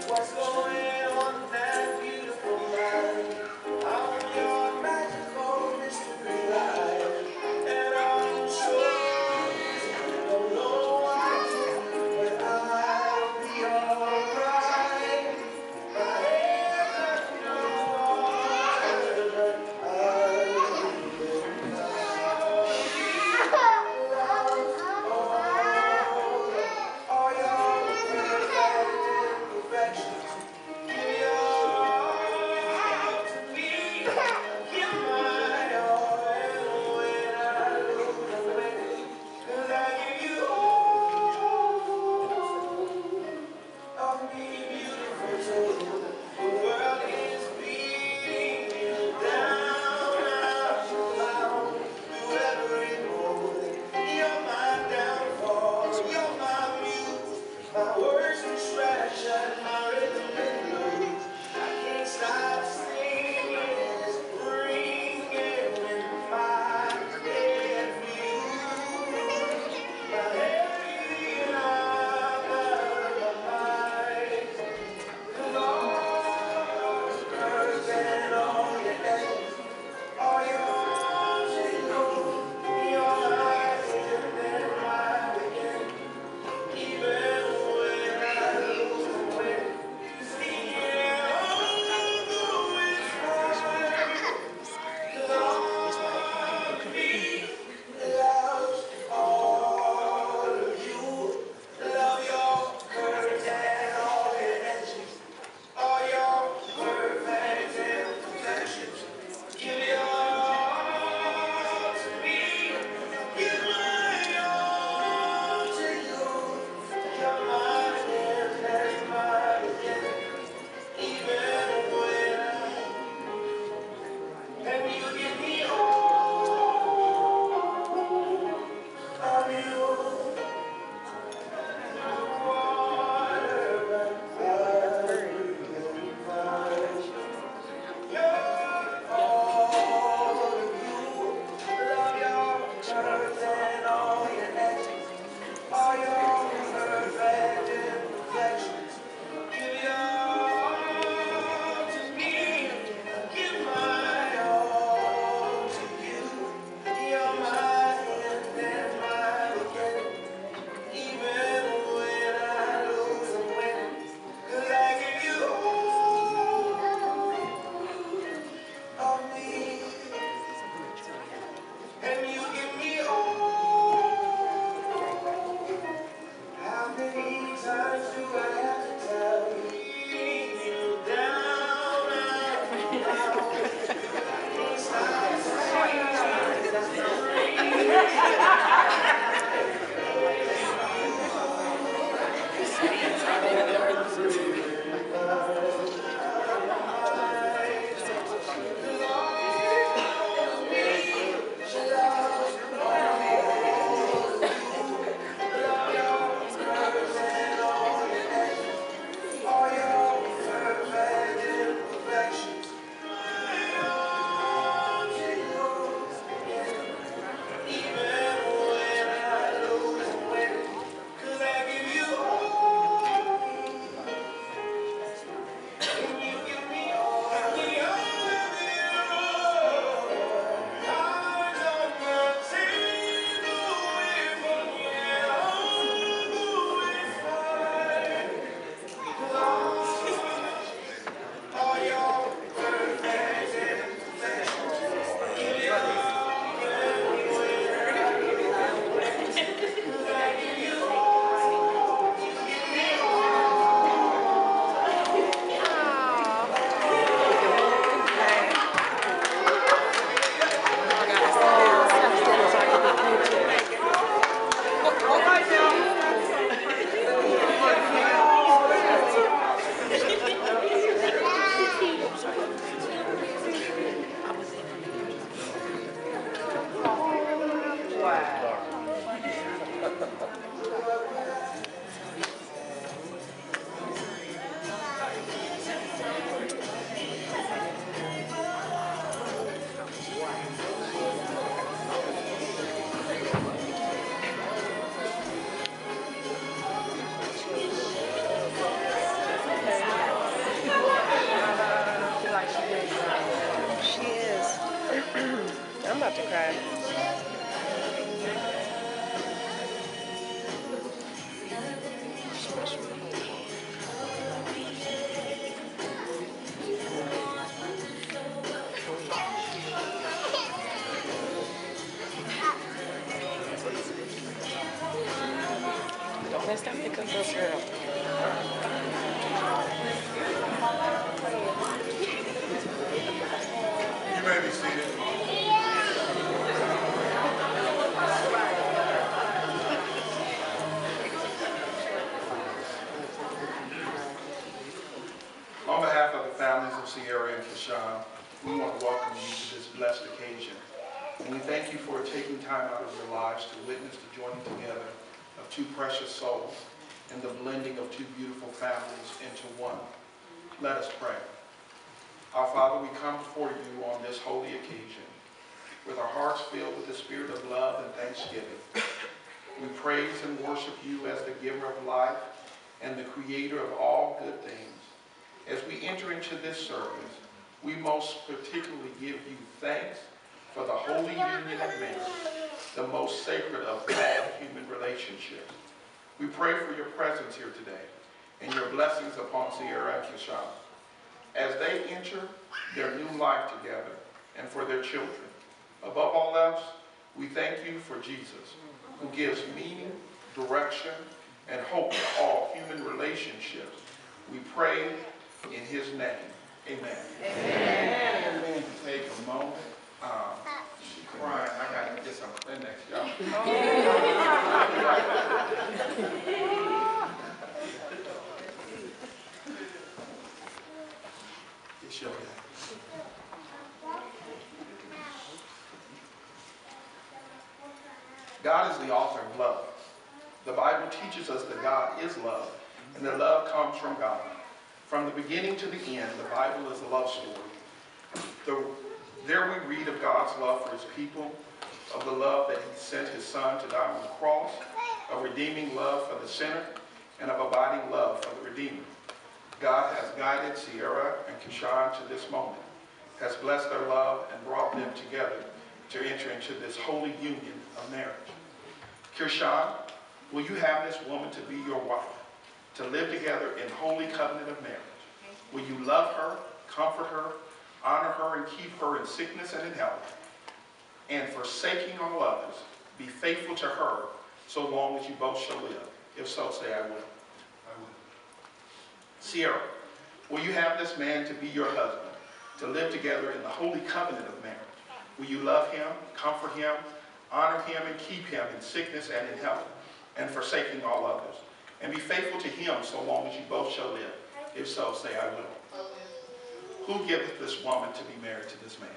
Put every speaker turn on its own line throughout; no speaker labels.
What's going on in that beautiful life? I'm your magical mystery life, and I'm sure you don't know why, but I'll be alright. My head hurts no more, but I'll be all your imperfections.
Let's not pick up little girl.
You may be seated. On behalf of the families of Sierra and Keshawn, we want to welcome you to this blessed occasion. And we thank you for taking time out of your lives to witness the joining together of two precious souls and the blending of two beautiful families into one. Let us pray. Our Father, we come before you on this holy occasion with our hearts filled with the spirit of love and thanksgiving. We praise and worship you as the giver of life and the creator of all good things. As we enter into this service, we most particularly give you thanks for the holy union of marriage, the most sacred of all human relationships. We pray for your presence here today and your blessings upon Sierra and Keshawn as they enter their new life together and for their children. Above all else, we thank you for Jesus, who gives meaning, direction, and hope to all human relationships. We pray in his name. Amen. Amen. Amen. Take a moment. She's crying. I got to get some Kleenex, y'all. It's your day. God is the author of love. The Bible teaches us that God is love, and that love comes from God. From the beginning to the end, the Bible is a love story. There we read of God's love for his people, of the love that he sent his son to die on the cross, of redeeming love for the sinner, and of abiding love for the Redeemer. God has guided Sierra and Keshawn to this moment, has blessed their love and brought them together to enter into this holy union of marriage. Keshawn, will you have this woman to be your wife, to live together in holy covenant of marriage? Will you love her, comfort her, honor her, and keep her in sickness and in health, and forsaking all others, be faithful to her so long as you both shall live? If so, say, I will. I will. Sierra, will you have this man to be your husband, to live together in the holy covenant of marriage? Will you love him, comfort him, honor him, and keep him in sickness and in health, and forsaking all others, and be faithful to him so long as you both shall live? If so, say, I will. Who giveth this woman to be married to this man?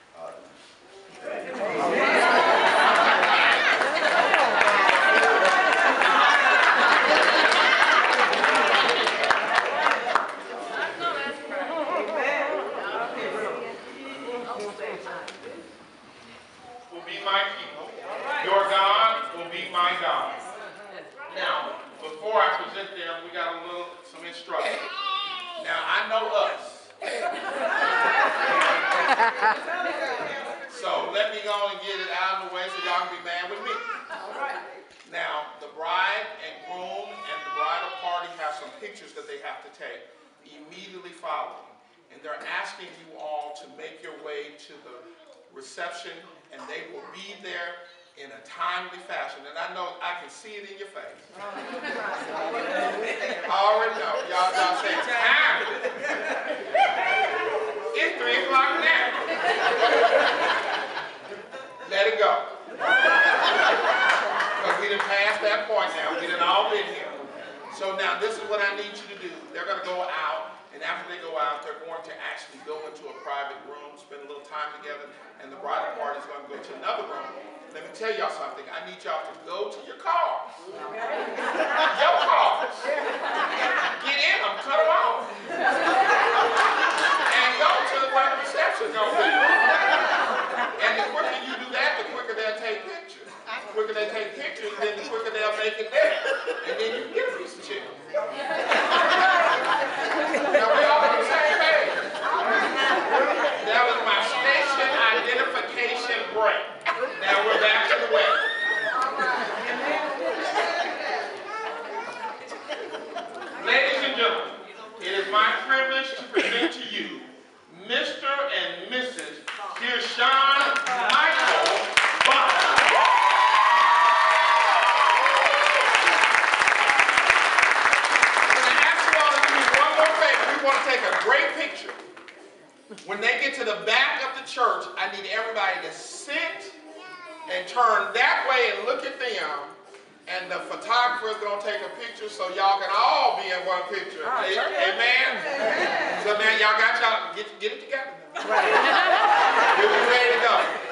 Will be my people. Your God will be my God. Now, before I present them, we got some instructions. Now, I know us. So let me go and get it out of the way so y'all can be mad with me. All right. Now, the bride and groom and the bridal party have some pictures that they have to take immediately following. And they're asking you all to make your way to the reception, and they will be there in a timely fashion. And I know I can see it in your face. I already know. Y'all say time. It's 3 o'clock now. Let it go. Because we done passed that point now. We done all been here. So now this is what I need you to do. They're going to go out, and after they go out, they're going to actually go into a private room, spend a little time together, and the bridal party is going to go to another room. Let me tell y'all something. I need y'all to go to your cars. Your cars. Get in them, cut them off. And go to where the reception goes. And the quicker you do that, the quicker they'll take pictures. The quicker they take pictures, then the quicker they'll make it there. And then you can get a piece of chicken. Now we all on the same page. That was my station identification break. Now we're back to the wedding. Ladies and gentlemen, it is my privilege to present to you Mr. and Mrs. Keshawn Michael Butler. When they get to the back of the church, I need everybody to sit and turn that way and look at them. And the photographer is going to take a picture so y'all can all be in one picture. Amen? So now y'all got y'all, get it together. We'll be ready to go.